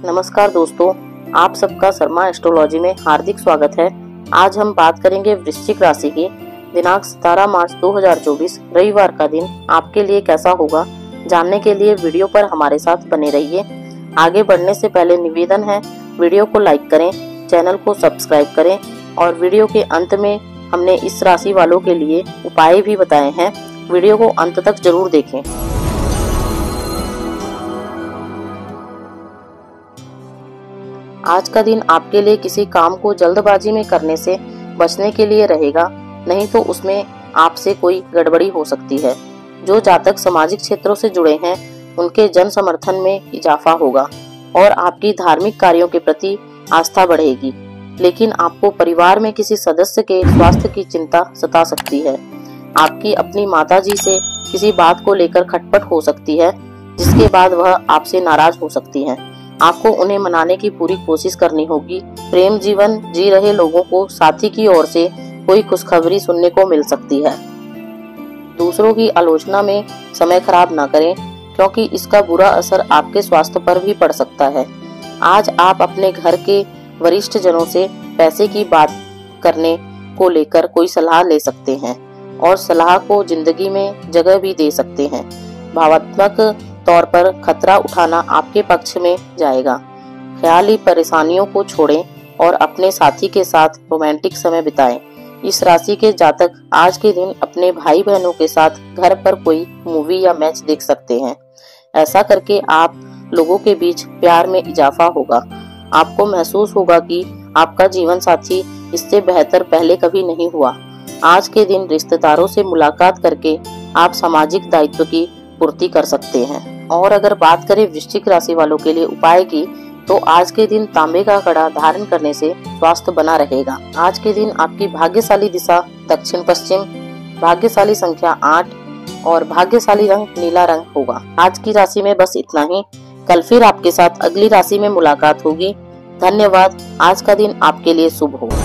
नमस्कार दोस्तों, आप सबका शर्मा एस्ट्रोलॉजी में हार्दिक स्वागत है। आज हम बात करेंगे वृश्चिक राशि की। दिनांक 17 मार्च 2024 रविवार का दिन आपके लिए कैसा होगा, जानने के लिए वीडियो पर हमारे साथ बने रहिए। आगे बढ़ने से पहले निवेदन है, वीडियो को लाइक करें, चैनल को सब्सक्राइब करें और वीडियो के अंत में हमने इस राशि वालों के लिए उपाय भी बताए हैं। वीडियो को अंत तक जरूर देखें। आज का दिन आपके लिए किसी काम को जल्दबाजी में करने से बचने के लिए रहेगा, नहीं तो उसमें आपसे कोई गड़बड़ी हो सकती है। जो जातक सामाजिक क्षेत्रों से जुड़े हैं उनके जन समर्थन में इजाफा होगा और आपकी धार्मिक कार्यों के प्रति आस्था बढ़ेगी। लेकिन आपको परिवार में किसी सदस्य के स्वास्थ्य की चिंता सता सकती है। आपकी अपनी माताजी से किसी बात को लेकर खटपट हो सकती है, जिसके बाद वह आपसे नाराज हो सकती हैं। आपको उन्हें मनाने की पूरी कोशिश करनी होगी। प्रेम जीवन जी रहे लोगों को साथी की ओर से कोई खुशखबरी सुनने को मिल सकती है। दूसरों की आलोचना में समय खराब न करें, क्योंकि इसका बुरा असर आपके स्वास्थ्य पर भी पड़ सकता है। आज आप अपने घर के वरिष्ठ जनों से पैसे की बात करने को लेकर कोई सलाह ले सकते हैं और सलाह को जिंदगी में जगह भी दे सकते हैं। भावनात्मक तौर पर खतरा उठाना आपके पक्ष में जाएगा। ख्याली परेशानियों को छोड़ें और अपने साथी के साथ रोमांटिक समय बिताएं। इस राशि के जातक आज के दिन अपने भाई बहनों के साथ घर पर कोई मूवी या मैच देख सकते हैं। ऐसा करके आप लोगों के बीच प्यार में इजाफा होगा। आपको महसूस होगा कि आपका जीवन साथी इससे बेहतर पहले कभी नहीं हुआ। आज के दिन रिश्तेदारों से मुलाकात करके आप सामाजिक दायित्व की पूर्ति कर सकते हैं। और अगर बात करें वृश्चिक राशि वालों के लिए उपाय की, तो आज के दिन तांबे का कड़ा धारण करने से स्वास्थ्य बना रहेगा। आज के दिन आपकी भाग्यशाली दिशा दक्षिण पश्चिम, भाग्यशाली संख्या 8 और भाग्यशाली रंग नीला रंग होगा। आज की राशि में बस इतना ही। कल फिर आपके साथ अगली राशि में मुलाकात होगी। धन्यवाद। आज का दिन आपके लिए शुभ हो।